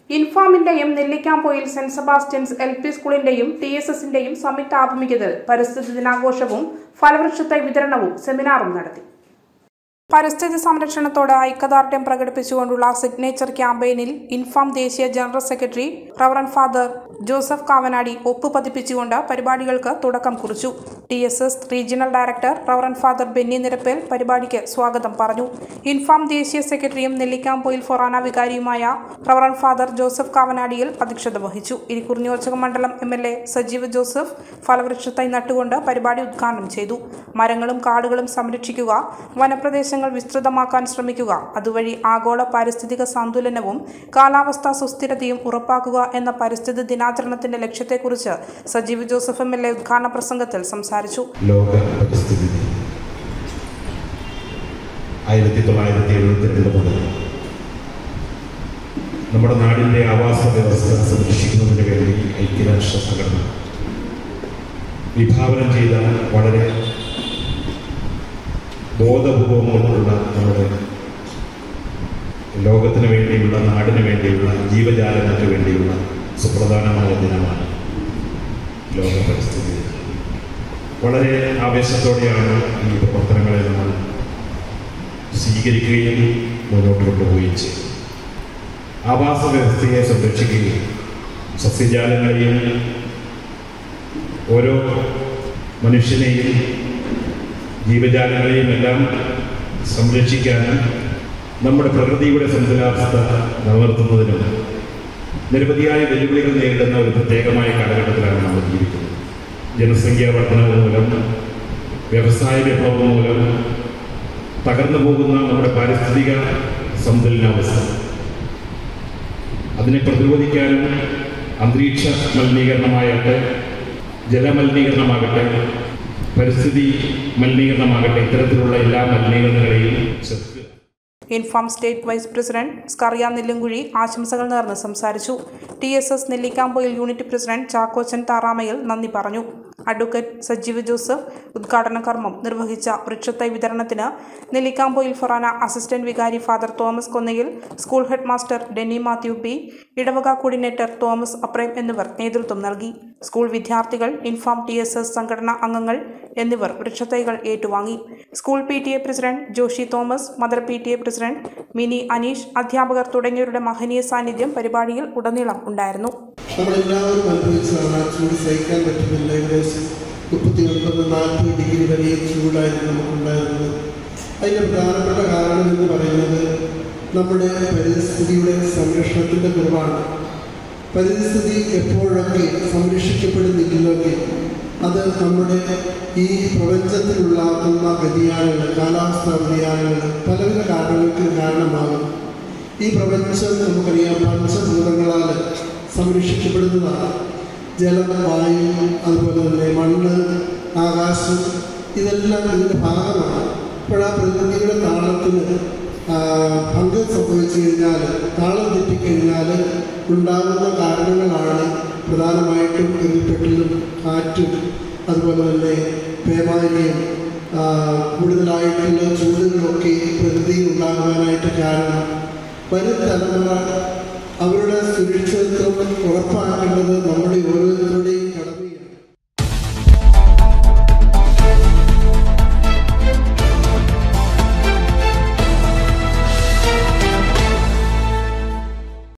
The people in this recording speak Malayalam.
ഇൻഫാമിന്റെയും നെല്ലിക്കാംപൊയിൽ സെന്റ് സെബാസ്റ്റ്യൻസ് LP സ്കൂളിന്റെയും TSSന്റെയും സംയുക്താഭിമുഖ്യത്തിൽ പരിസ്ഥിതി ദിനാഘോഷവും ഫലവൃക്ഷത്തൈ വിതരണവും സെമിനാറും നടത്തി. പരിസ്ഥിതി സംരക്ഷണത്തോട് ഐക്യദാർഢ്യം പ്രകടിപ്പിച്ചുകൊണ്ടുള്ള സിഗ്നേച്ചർ ക്യാമ്പയിനിൽ ഇൻഫാം ദേശീയ general secretary reverend father Joseph Kavanadi ഒപ്പ് പതിപ്പിച്ചുകൊണ്ട് പരിപാടികൾക്ക് തുടക്കം കുറിച്ചു. TSS regional director reverend father Benny Nirappel പരിപാടിക്ക് സ്വാഗതം പറഞ്ഞു. ഇൻഫാം ദേശീയ സെക്രട്ടറിയും നെല്ലിക്കാംപൊയിൽ ഫൊറാന വികാരിയുമായ റവറൻ ഫാദർ ജോസഫ് കാവനാടിയിൽ അധ്യക്ഷത വഹിച്ചു. ഇരിക്കൂർ നിയോജക മണ്ഡലം MLA സജീവ് ജോസഫ് ഫലവൃക്ഷത്തൈ നട്ടുകൊണ്ട് പരിപാടി ഉദ്ഘാടനം ചെയ്തു. മരങ്ങളും കാടുകളും സംരക്ഷിക്കുക, വനപ്രദേശങ്ങൾ വിസ്തൃതമാക്കാൻ ശ്രമിക്കുക, അതുവഴി ആഗോള പാരിസ്ഥിതിക സന്തുലനവും കാലാവസ്ഥാ സുസ്ഥിരതയും ഉറപ്പാക്കുക എന്ന പരിസ്ഥിതി ദിനാചരണത്തിന്റെ ലക്ഷ്യത്തെക്കുറിച്ച് സജീവ് ജോസഫ് MLA ഉദ്ഘാടന പ്രസംഗത്തിൽ സംസാരിച്ചു. ലോക പരിസ്ഥിതി 1972 മുതൽ നമ്മുടെ നാടിന്റെ ആവാസ വ്യവസ്ഥ സംരക്ഷിക്കുന്നതിന് വേണ്ടി ഐക്യരാഷ്ട്ര സംഘടന വിഭാവനം ചെയ്ത വളരെ ബോധപൂർവമുള്ള നമ്മുടെ ലോകത്തിന് വേണ്ടിയുള്ള, നാടിന് വേണ്ടിയുള്ള, ജീവജാലങ്ങൾക്ക് വേണ്ടിയുള്ള സുപ്രധാനമായ ദിനമാണ് ലോക പരിസ്ഥിതി. വളരെ ആവേശത്തോടെയാണ് ഈ പ്രവർത്തനങ്ങളെ നമ്മൾ സ്വീകരിക്കുകയും മുന്നോട്ട് കൊണ്ടുപോവുകയും ചെയ്യും. ആവാസ വ്യവസ്ഥയെ സംരക്ഷിക്കുകയും സസ്യജാലങ്ങളെയും ഓരോ മനുഷ്യനെയും ജീവജാലങ്ങളെയും എല്ലാം സംരക്ഷിക്കാനും നമ്മുടെ പ്രകൃതിയുടെ സന്തുലിതാവസ്ഥ നിലനിർത്തുന്നതിനും നിരവധിയായ വെല്ലുവിളികൾ നേരിടുന്ന ഒരു പ്രത്യേകമായ കാലഘട്ടത്തിലാണ് നമ്മൾ ജീവിക്കുന്നത്. ജനസംഖ്യാ വർധനവ് മൂലം, വ്യവസായ വിപ്ലവം മൂലം തകർന്നു പോകുന്ന നമ്മുടെ പാരിസ്ഥിതിക സന്തുലനാവസ്ഥ, അതിനെ പ്രതിരോധിക്കാനും അന്തരീക്ഷ മലിനീകരണമാകട്ടെ, ജലമലിനീകരണമാകട്ടെ, പരിസ്ഥിതി മലിനീകരണമാകട്ടെ, ഇത്തരത്തിലുള്ള എല്ലാ മലിനീകരണങ്ങളെയും ചെറുക്കുക. INFAM state vice president Skaria Nellumkuzhy ആശംസകൾ നേർന്ന് സംസാരിച്ചു. TSS Nellikampoyil unit president Chackochan Tharamayil നന്ദി പറഞ്ഞു. അഡ്വക്കേറ്റ് സജീവ് ജോസഫ് ഉദ്ഘാടന കർമ്മം നിർവഹിച്ച വൃക്ഷത്തൈ വിതരണത്തിന് നെല്ലിക്കാംപൊയിൽ ഫൊറാന അസിസ്റ്റന്റ് വികാരി father Thomas Konnayil, school head master Denny Mathew P, ഇടവക കോർഡിനേറ്റർ തോമസ് അപ്രേം എന്നിവർ നേതൃത്വം നൽകി. സ്കൂൾ വിദ്യാർത്ഥികൾ, ഇൻഫാം TSS സംഘടനാ അംഗങ്ങൾ എന്നിവർ വൃക്ഷത്തൈകൾ ഏറ്റുവാങ്ങി. School PTA president Joshy Thomas, mother PTA president Mini Aneesh, അധ്യാപകർ തുടങ്ങിയവരുടെ മഹനീയ സാന്നിധ്യം പരിപാടിയിൽ ഉടനീളം ഉണ്ടായിരുന്നു. നമ്മളെല്ലാവരും അനുഭവിച്ചതാണ് ചൂട് സഹിക്കാൻ പറ്റുന്നില്ല. ഏകദേശം 39-40 ഡിഗ്രി വരെ ചൂടായിരുന്നു നമുക്കുണ്ടായിരുന്നത്. അതിൻ്റെ പ്രധാനപ്പെട്ട കാരണം എന്ന് പറയുന്നത് നമ്മുടെ പരിസ്ഥിതിയുടെ സംരക്ഷണത്തിൻ്റെ കുറവാണ്. പരിസ്ഥിതി എപ്പോഴൊക്കെ സംരക്ഷിക്കപ്പെടുന്നില്ലെങ്കിൽ അത് നമ്മുടെ ഈ പ്രപഞ്ചത്തിലുണ്ടാകുന്ന വ്യതിയാനങ്ങൾ, കാലാവസ്ഥാ വ്യതിയാനങ്ങൾ പലവിധ കാരണങ്ങൾക്ക് കാരണമാകും. ഈ പ്രപഞ്ചം നമുക്കറിയാം പഞ്ചഭൂതങ്ങളാൽ സംരക്ഷിക്കപ്പെടുന്നതാണ്. ജലം, വായു, അതുപോലെ തന്നെ മണ്ണ്, ആകാശം, ഇതെല്ലാം ഇതിൻ്റെ ഭാഗമാണ്. ഇപ്പോൾ ആ പ്രകൃതിയുടെ താളത്തിന് ഭംഗം സംഭവിച്ചു കഴിഞ്ഞാൽ, താളം തെറ്റിക്കഴിഞ്ഞാൽ ഉണ്ടാകുന്ന കാരണങ്ങളാണ് പ്രധാനമായിട്ടും ഉരുൾപൊട്ടലും കാറ്റും അതുപോലെ തന്നെ പേമാരിയും കൂടുതലായിട്ടുള്ള ചൂടുകളൊക്കെ പ്രകൃതിയിൽ ഉണ്ടാകാനായിട്ട് കാരണം. വരും തലമുറ അവരുടെ സുരക്ഷിതത്വം ഉറപ്പാക്കേണ്ടത് നമ്മുടെ ഓരോ